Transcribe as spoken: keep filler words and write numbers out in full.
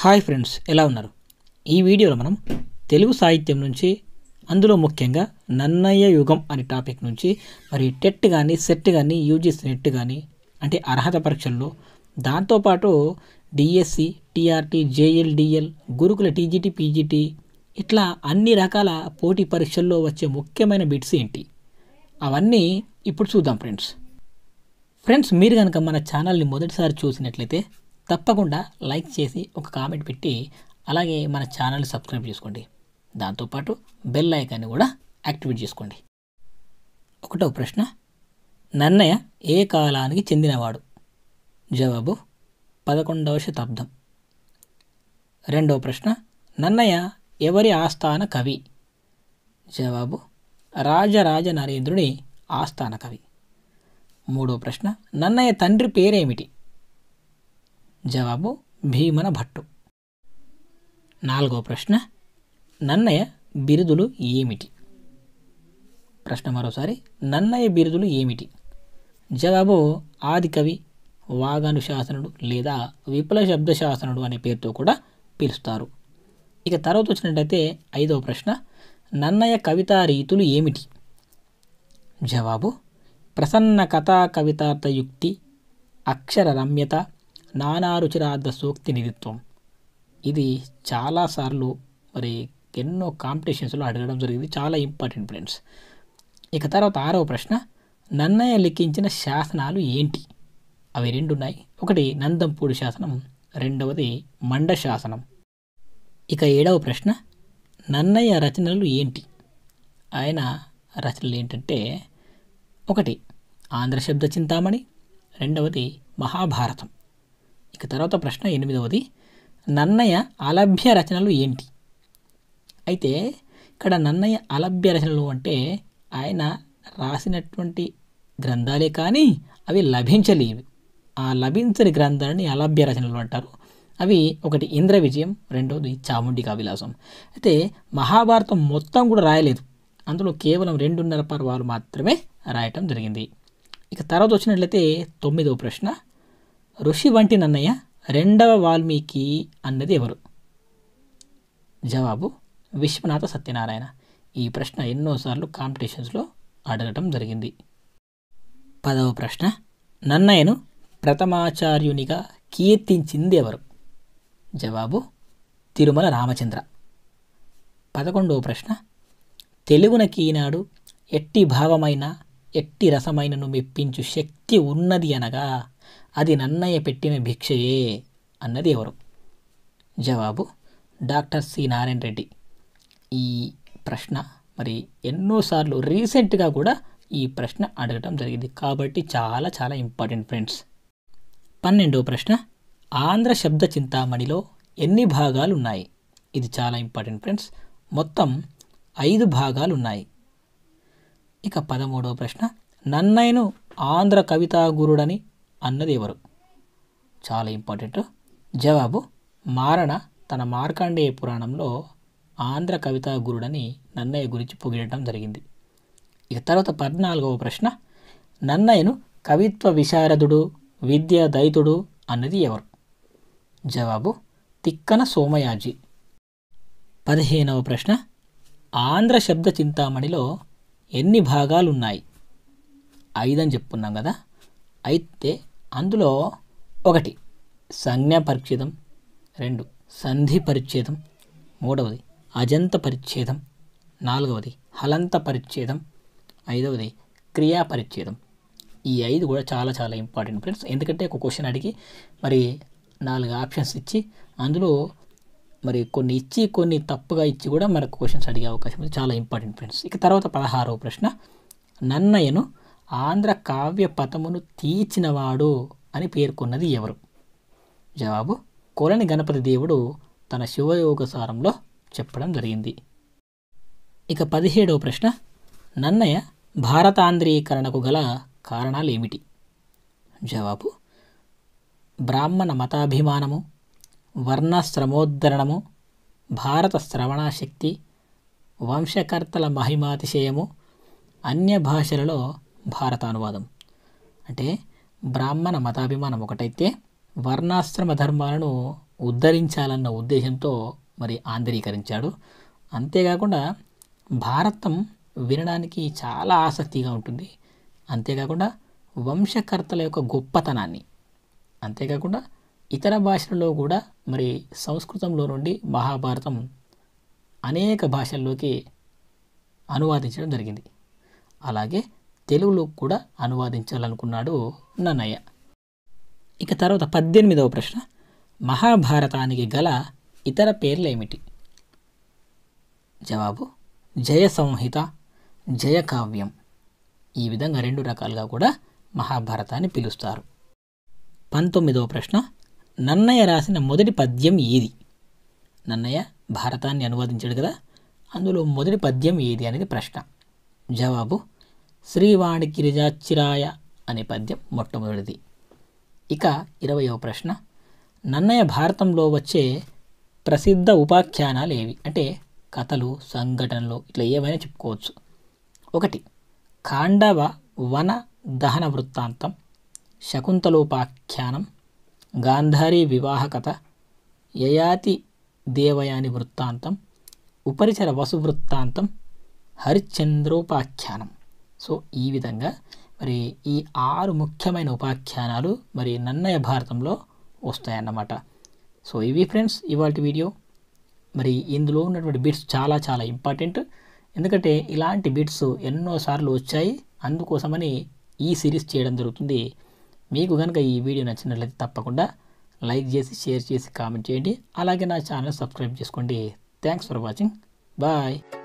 Hi friends, ఎలా ఉన్నారు? ఈ వీడియోలో మనం తెలుగు సాహిత్యం నుంచి, అందులో ముఖ్యంగా నన్నయ్య యుగం అనే టాపిక్ నుంచి మరి టెట్ కానీ సెట్ కానీ యూజీసీ నెట్ కానీ అంటే అర్హత పరీక్షల్లో, దాంతోపాటు డిఎస్సి, టీఆర్టీ, జేఎల్డిఎల్, గురుకుల టీజీటీ, పీజీటీ ఇట్లా అన్ని రకాల పోటీ పరీక్షల్లో వచ్చే ముఖ్యమైన బిట్స్ ఏంటి అవన్నీ ఇప్పుడు చూద్దాం ఫ్రెండ్స్. ఫ్రెండ్స్ మీరు కనుక మన ఛానల్ని మొదటిసారి చూసినట్లయితే తప్పకుండా లైక్ చేసి ఒక కామెంట్ పెట్టి అలాగే మన ఛానల్ని సబ్స్క్రైబ్ చేసుకోండి. దాంతోపాటు బెల్ ఐకాన్ని కూడా యాక్టివేట్ చేసుకోండి. ఒకటో ప్రశ్న, నన్నయ్య ఏ కాలానికి చెందినవాడు? జవాబు పదకొండవ శతాబ్దం. రెండవ ప్రశ్న, నన్నయ్య ఎవరి ఆస్థాన కవి? జవాబు రాజరాజ నరేంద్రుని ఆస్థాన కవి. మూడవ ప్రశ్న, నన్నయ్య తండ్రి పేరేమిటి? జవాబు భీమన భట్టు. నాలుగవ ప్రశ్న, నన్నయ్య బిరుదులు ఏమిటి? ప్రశ్న మరోసారి, నన్నయ్య బిరుదులు ఏమిటి? జవాబు ఆదికవి, వాగానుశాసనుడు లేదా విపుల శబ్దశాసనుడు అనే పేరుతో కూడా పిలుస్తారు. ఇక తర్వాత వచ్చినట్టయితే ఐదవ ప్రశ్న, నన్నయ్య కవితా రీతులు ఏమిటి? జవాబు ప్రసన్న కథా కవితార్థ యుక్తి, అక్షర రమ్యత, నానారుచిరార్థ సూక్తి నిధిత్వం. ఇది చాలాసార్లు మరి ఎన్నో కాంపిటీషన్స్లో అడగడం జరిగింది, చాలా ఇంపార్టెంట్ ఫ్రెండ్స్. ఇక తర్వాత ఆరవ ప్రశ్న, నన్నయ్య లిఖించిన శాసనాలు ఏంటి? అవి రెండు ఉన్నాయి. ఒకటి నందంపూడి శాసనం, రెండవది మండ శాసనం. ఇక ఏడవ ప్రశ్న, నన్నయ్య రచనలు ఏంటి? ఆయన రచనలు ఏంటంటే ఒకటి ఆంధ్రశబ్ద చింతామణి, రెండవది మహాభారతం. ఇక తర్వాత ప్రశ్న ఎనిమిదవది, నన్నయ్య అలభ్య రచనలు ఏంటి? అయితే ఇక్కడ నన్నయ్య అలభ్య రచనలు అంటే ఆయన రాసినటువంటి గ్రంథాలే కానీ అవి లభించలేవి. ఆ లభించని గ్రంథాలని అలభ్య రచనలు అంటారు. అవి ఒకటి ఇంద్ర విజయం, రెండవది చాముండికా విలాసం. అయితే మహాభారతం మొత్తం కూడా రాయలేదు, అందులో కేవలం రెండున్నర పర్వాలు మాత్రమే రాయటం జరిగింది. ఇక తర్వాత వచ్చినట్లయితే తొమ్మిదవ ప్రశ్న, ఋషి వంటి నన్నయ్య రెండవ వాల్మీకి అన్నది ఎవరు? జవాబు విశ్వనాథ సత్యనారాయణ. ఈ ప్రశ్న ఎన్నోసార్లు కాంపిటీషన్స్లో అడగటం జరిగింది. పదవ ప్రశ్న, నన్నయ్యను ప్రథమాచార్యునిగా కీర్తించింది ఎవరు? జవాబు తిరుమల రామచంద్ర. పదకొండవ ప్రశ్న, తెలుగునకి ఈనాడు ఎట్టి భావమైన ఎట్టి రసమైనను మెప్పించు శక్తి ఉన్నది అనగా అది నన్నయ్య పెట్టిన భిక్షయే అన్నది ఎవరు? జవాబు డాక్టర్ సి నారాయణ రెడ్డి. ఈ ప్రశ్న మరి ఎన్నోసార్లు రీసెంట్గా కూడా ఈ ప్రశ్న అడగటం జరిగింది, కాబట్టి చాలా చాలా ఇంపార్టెంట్ ఫ్రెండ్స్. పన్నెండవ ప్రశ్న, ఆంధ్ర శబ్ద చింతామణిలో ఎన్ని భాగాలు ఉన్నాయి? ఇది చాలా ఇంపార్టెంట్ ఫ్రెండ్స్, మొత్తం ఐదు భాగాలు ఉన్నాయి. ఇక పదమూడవ ప్రశ్న, నన్నయ్యను ఆంధ్ర కవితా గురుడని అన్నది ఎవరు? చాలా ఇంపార్టెంట్. జవాబు మారణ తన మార్కండేయ పురాణంలో ఆంధ్ర కవితా గురుడని నన్నయ్య గురించి పొగిడటం జరిగింది. ఇక తర్వాత పద్నాలుగవ ప్రశ్న, నన్నయ్యను కవిత్వ విశారదుడు, విద్యా దైతుడు అన్నది ఎవరు? జవాబు తిక్కన సోమయాజి. పదిహేనవ ప్రశ్న, ఆంధ్ర శబ్ద చింతామణిలో ఎన్ని భాగాలు ఉన్నాయి? ఐదని చెప్పుకున్నాం కదా. అయితే అందులో ఒకటి సంజ్ఞా పరిచ్ఛేదం, రెండు సంధి పరిచ్ఛేదం, మూడవది అజంత పరిచ్ఛేదం, నాలుగవది హలంత పరిచ్ఛేదం, ఐదవది క్రియా పరిచ్ఛేదం. ఈ ఐదు కూడా చాలా చాలా ఇంపార్టెంట్ ఫ్రెండ్స్, ఎందుకంటే ఒక క్వశ్చన్ అడిగి మరి నాలుగు ఆప్షన్స్ ఇచ్చి అందులో మరి కొన్ని ఇచ్చి కొన్ని తప్పుగా ఇచ్చి కూడా మనకు క్వశ్చన్స్ అడిగే అవకాశం ఉంది, చాలా ఇంపార్టెంట్ ఫ్రెండ్స్. ఇక తర్వాత పదహారవ ప్రశ్న, నన్నయ్యను ఆంధ్ర కావ్య పథమును తీర్చినవాడు అని పేర్కొన్నది ఎవరు? జవాబు కొలని గణపతి దేవుడు తన శివయోగ సారంలో చెప్పడం జరిగింది. ఇక పదిహేడవ ప్రశ్న, నన్నయ్య భారతాంధ్రీకరణకు గల కారణాలు ఏమిటి? జవాబు బ్రాహ్మణ మతాభిమానము, వర్ణశ్రమోద్ధరణము, భారత శ్రవణాశక్తి, వంశకర్తల మహిమాతిశయము, అన్య భాషలలో భారతానువాదం. అంటే బ్రాహ్మణ మతాభిమానం ఒకటైతే వర్ణాశ్రమ ధర్మాలను ఉద్ధరించాలన్న ఉద్దేశంతో మరి ఆంధ్రీకరించాడు. అంతేకాకుండా భారతం వినడానికి చాలా ఆసక్తిగా ఉంటుంది. అంతేకాకుండా వంశకర్తల యొక్క గొప్పతనాన్ని, అంతేకాకుండా ఇతర భాషలలో కూడా మరి సంస్కృతంలో నుండి మహాభారతం అనేక భాషల్లోకి అనువాదించడం జరిగింది. అలాగే తెలుగులో కూడా అనువాదించాలనుకున్నాడు నన్నయ్య. ఇక తర్వాత పద్దెనిమిదవ ప్రశ్న, మహాభారతానికి గల ఇతర పేర్లు ఏమిటి? జవాబు జయ సంహిత, జయకావ్యం. ఈ విధంగా రెండు రకాలుగా కూడా మహాభారతాన్ని పిలుస్తారు. పంతొమ్మిదవ ప్రశ్న, నన్నయ్య రాసిన మొదటి పద్యం ఏది? నన్నయ్య భారతాన్ని అనువాదించాడు కదా, అందులో మొదటి పద్యం ఏది అనేది ప్రశ్న. జవాబు శ్రీవాణి గిరిజాచిరాయ అనే పద్యం మొట్టమొదటిది. ఇక ఇరవయవ ప్రశ్న, నన్నయ్య భారతంలో వచ్చే ప్రసిద్ధ ఉపాఖ్యానాలు ఏవి? అంటే కథలు, సంఘటనలు ఇట్లా ఏమైనా చెప్పుకోవచ్చు. ఒకటి ఖాండవ వన దహన వృత్తాంతం, శకుంతలోపాఖ్యానం, గాంధారీ వివాహ కథ, యయాతి దేవయాని వృత్తాంతం, ఉపరిచర వసు వృత్తాంతం, హరిశ్చంద్రోపాఖ్యానం. సో ఈ విధంగా మరి ఈ ఆరు ముఖ్యమైన ఉపాఖ్యానాలు మరి నన్నయ్య భారతంలో వస్తాయన్నమాట. సో ఇవి ఫ్రెండ్స్ ఇవాల్టి వీడియో. మరి ఇందులో ఉన్నటువంటి బిట్స్ చాలా చాలా ఇంపార్టెంట్, ఎందుకంటే ఇలాంటి బిట్స్ ఎన్నోసార్లు వచ్చాయి, అందుకోసమని ఈ సిరీస్ చేయడం జరుగుతుంది. మీకు కనుక ఈ వీడియో నచ్చినట్లయితే తప్పకుండా లైక్ చేసి, షేర్ చేసి, కామెంట్ చేయండి. అలాగే నా ఛానల్ సబ్స్క్రైబ్ చేసుకోండి. Thanks for watching. బాయ్.